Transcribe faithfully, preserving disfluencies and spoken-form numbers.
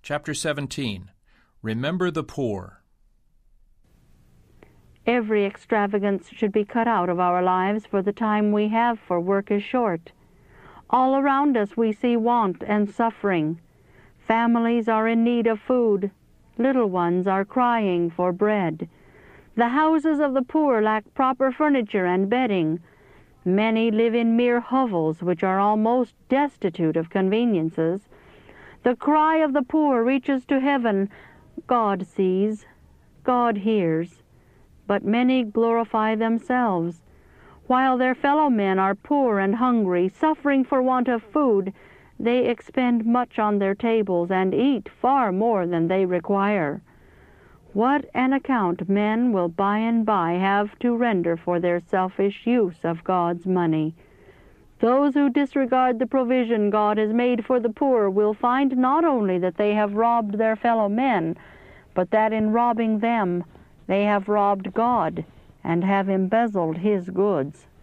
Chapter seventeen. Remember the Poor. Every extravagance should be cut out of our lives, for the time we have for work is short. All around us we see want and suffering. Families are in need of food. Little ones are crying for bread. The houses of the poor lack proper furniture and bedding. Many live in mere hovels, which are almost destitute of conveniences. The cry of the poor reaches to heaven. God sees, God hears, but many glorify themselves. While their fellow men are poor and hungry, suffering for want of food, they expend much on their tables and eat far more than they require. What an account men will by and by have to render for their selfish use of God's money. Those who disregard the provision God has made for the poor will find not only that they have robbed their fellow men, but that in robbing them they have robbed God and have embezzled His goods.